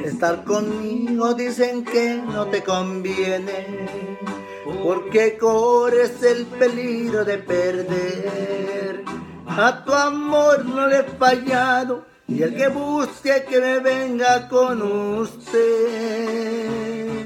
Estar conmigo dicen que no te conviene, porque corres el peligro de perder. A tu amor no le he fallado, y el que busque que me venga con usted.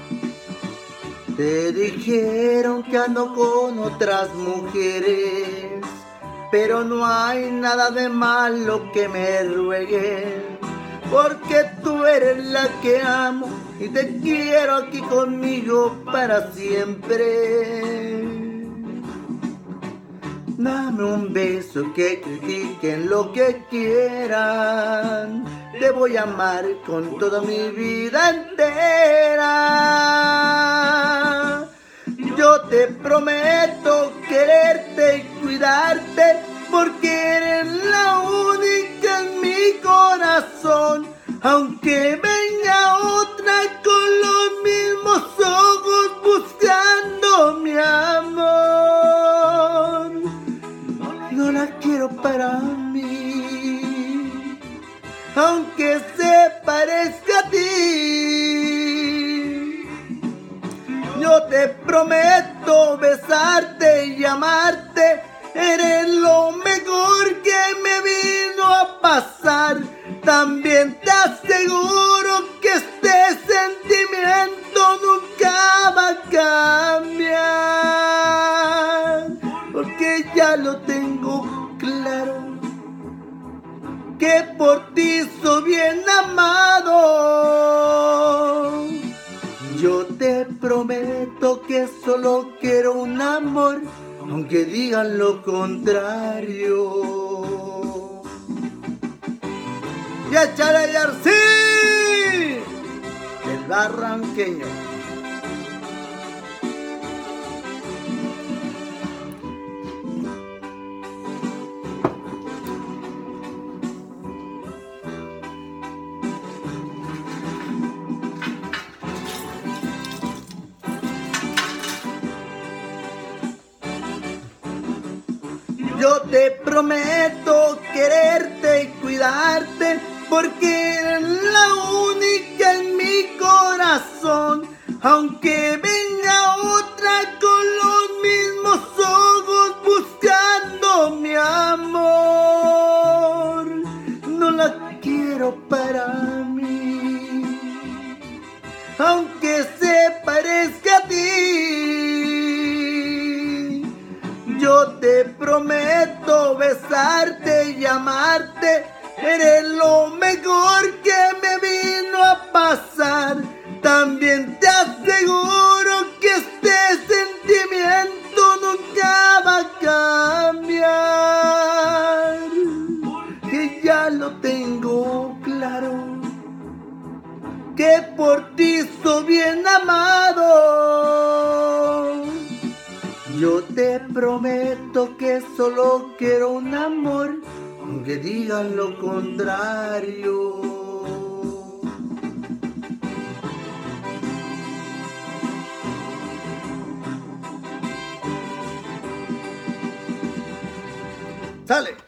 Te dijeron que ando con otras mujeres, pero no hay nada de malo que me rueguen, porque tú eres la que amo y te quiero aquí conmigo para siempre. Dame un beso, que critiquen lo que quieran, te voy a amar con toda mi vida entera. Yo te prometo quererte y cuidarte, porque eres la única en mi corazón. Aunque venga otra con los mismos ojos buscando mi amor, no la quiero para mí, aunque se parezca a ti. Yo te prometo besarte y amarte, eres lo mejor que me vino a pasar. También te aseguro que este sentimiento nunca va a cambiar, porque ya lo tengo claro, que por ti soy bien amado. Yo te prometo que solo quiero un amor, aunque digan lo contrario. ¡Y échale, Yarcí! El barranqueño. Yo te prometo quererte y cuidarte, porque eres la única en mi corazón. Aunque venga otra con los mismos ojos buscando mi amor, no la quiero para mí, aunque se parezca a ti. Yo te prometo besarte y amarte, eres lo mejor que me vino a pasar. También te aseguro que este sentimiento nunca va a cambiar, que ya lo tengo claro, que por ti soy bien amado. Yo te prometo que solo quiero un amor, aunque digan lo contrario. ¡Sale!